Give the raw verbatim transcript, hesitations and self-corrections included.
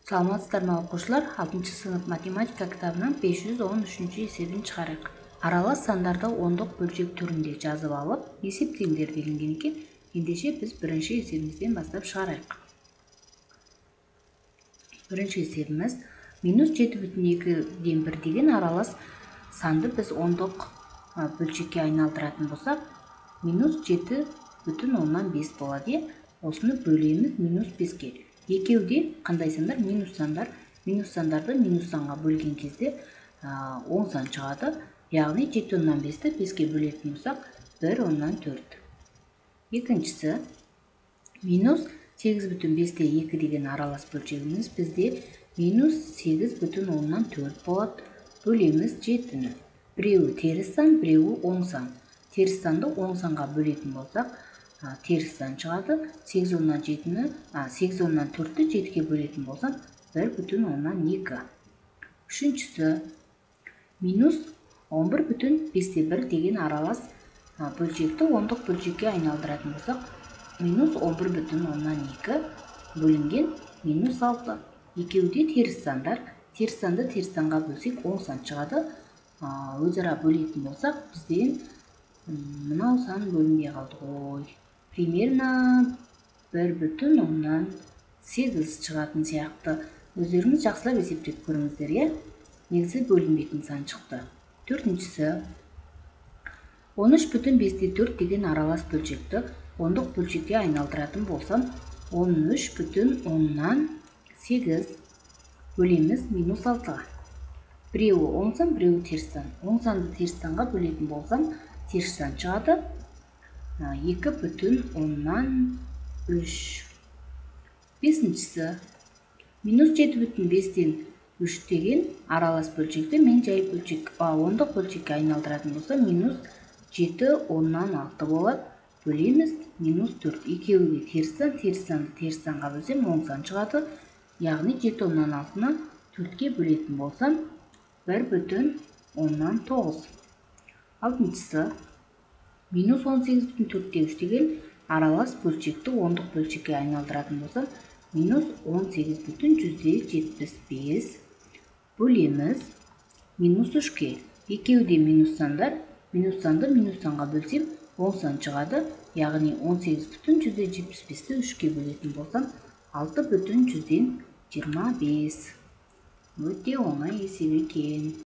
Саламатсыздар ма окуучулар? алтынчы сынып математика китабынан беш жүз он үчүнчү эсебин чыгарайык. Аралас сандарды ондук бөлчөк түрүндө жазып алып, эсептеңдер делинген экен. Ендеше биз биринчи эсебибизден баштап чыгарайык. Биринчи эсебimiz минус жети бүтүн экиден бир деген аралас санды биз ондук бөлчөккө айналдыратын болсак, минус жети бүтүн ондон беш болот. Осуну бөлөбүз минус бешке. Экөөдө кандай сандар? Минус сандар. Минус сандарды минус санга бөлген кезде оң сан чыгады. Яғни жети ондон бешти бешке бөлөтүн болсак, бир ондон төрт. Экинчиси минус сегиз бүтүн беште эки деген аралас бөлчөгүбүз бизде минус сегиз бүтүн ондон төрт болот. Бөлөбүз жетини. Бирөө терис сан, бирөө оң сан. Терис санды оң санга бөлөтүн болсак, терис сан чыгады. сегиз ондон жетини, сегиз ондон төрттү жетиге бөлөтүн болсам, бир бүтүн ондон эки. Үчүнчүсү минус он бир бүтүн беште бир деген аралас бөлчөктү ондук бөлчөккө айналдыратын болсак, минус он бир бүтүн ондон эки бөлүнген минус алты. Экөөдө терис сандар. Терис санды терис санга бөлсөк, оң сан чыгады. Өз ара бөлөтүн болсак, бизден мынау сан бөлүнбөй калды ғой. Примерно бир бүтүн ондон сегиз чыгатын сыяктуу. Өздөрүңүз жакшылап эсептеп көрүңүздөр, э? Негизи бөлүнбөйтүн сан чыкты. Төртүнчүсү он үч бүтүн беште төрт деген аралас бөлчөктү ондук бөлчөккө айналдыратын болсам, он үч бүтүн ондон сегиз бөлөбүз минус алтыга. Бирөө оң сан, бирөө терис сан. Оң санды терис санга бөлөтүн болсам, терис сан чыгады. эки бүтүн ондон үч. Бешинчиси минус жети бүтүн бештен үч деген аралас бөлчөктү мен жай бөлчөк, ондук бөлчөккө айналдыратын болсам, минус жети ондон алты болот. Бөлөбүз минус төрт. Экөөү терис сан, терис санды терис санга бөлсөм, оң сан чыгады. Яғни жети ондон алтыны төрткө бөлөтүн болсам, бир бүтүн ондон тогуз. Алтынчысы минус он сегиз бүтүн төрттө үч деген аралас бөлчөктү ондук бөлчөккө айналдыратын болсам, минус он сегиз бүтүн жүздө жетимиш беш бөлөбүз минус үчкө. Экөөдө минус сандар. Минус санды минус санга бөлсөм, оң сан чыгады. Яғни он сегиз бүтүн жүздө жетимиш бешти үчкө бөлөтүн болсам, алты бүтүн жүздөн жыйырма беш. Өтө оңай эсеп экен.